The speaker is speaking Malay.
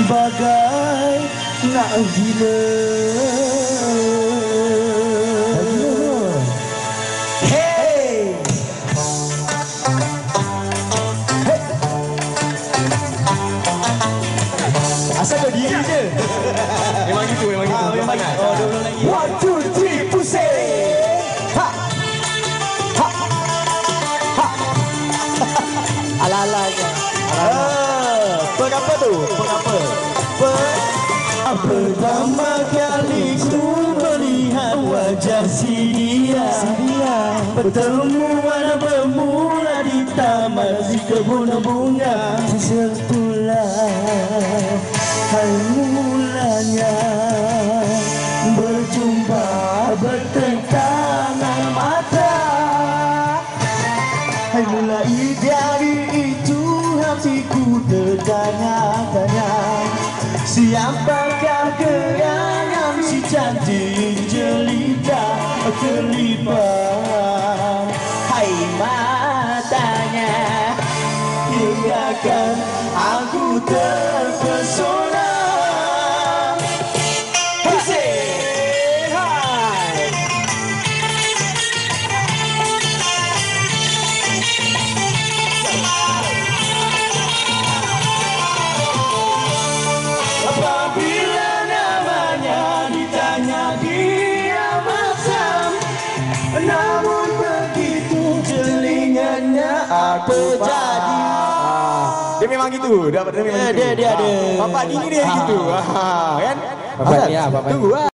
bagai nak gila. Hey, asal kau diri je. Memang gitu, memang gitu. Memang gitu. Oh, dia ulang lagi. 1, 2, 3, pusing. Ha. Ha. Ha. Ala-ala je. Apa tu? Apa? Pertama kali ku melihat wajah si dia, pertemuan bermula di taman di kebun bunga. Situlah hal mulanya berjumpa bertentangan mata. Hai mulai dari itu hatiku tertanya-tanya, siapakah gerangan si cantik jelita kelipan. Hai matanya, hinggakan aku terpesona. Apabila namanya ditanya dia macam, namun begitu telinganya aku jadi. Dia memang gitu. Dia memang gitu. Dia ada. Bapak ini dia gitu. Kan? Bapak ni lah, bapak. Tunggu lah.